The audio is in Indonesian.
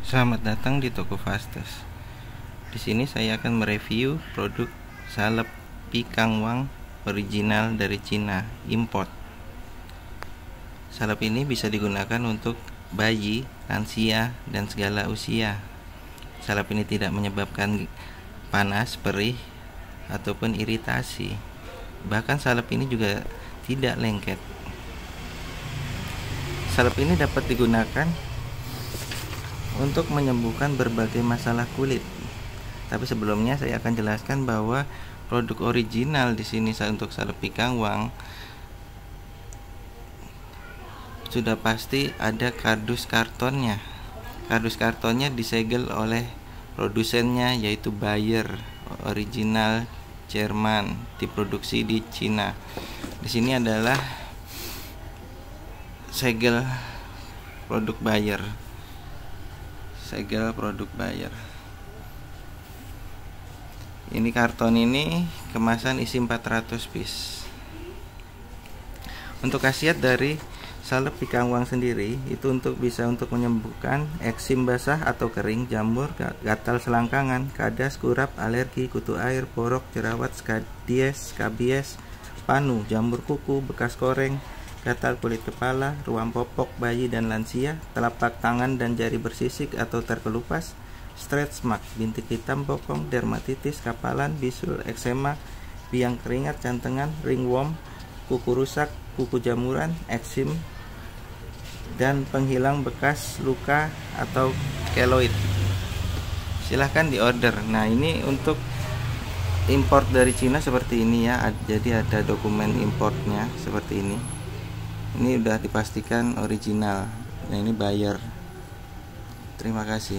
Selamat datang di toko Fastes. Di sini saya akan mereview produk salep Pikangwang original dari Cina, import. Salep ini bisa digunakan untuk bayi, lansia, dan segala usia. Salep ini tidak menyebabkan panas, perih, ataupun iritasi. Bahkan salep ini juga tidak lengket. Salep ini dapat digunakan untuk menyembuhkan berbagai masalah kulit. Tapi sebelumnya saya akan jelaskan bahwa produk original di sini untuk salep Pikangwang sudah pasti ada kardus kartonnya. Kardus kartonnya disegel oleh produsennya, yaitu Bayer, original Jerman, diproduksi di Cina. Di sini adalah segel produk Bayer. Segel produk Bayer. Ini karton ini kemasan isi 400 piece. Untuk khasiat dari salep Pikangwang sendiri itu bisa untuk menyembuhkan eksim basah atau kering, jamur, gatal selangkangan, kadas, kurap, alergi, kutu air, borok, jerawat, skabies, panu, jamur kuku, bekas koreng, gatal kulit kepala, ruam popok bayi dan lansia, telapak tangan dan jari bersisik atau terkelupas, stretch mark, bintik hitam, bokong, dermatitis, kapalan, bisul, eksema, biang keringat, jantengan, ringworm, kuku rusak, kuku jamuran, eksim, dan penghilang bekas luka atau keloid. Silahkan diorder. Nah, ini untuk import dari Cina seperti ini ya. Jadi ada dokumen importnya seperti ini. Ini udah dipastikan original. Nah, ini Bayer. Terima kasih.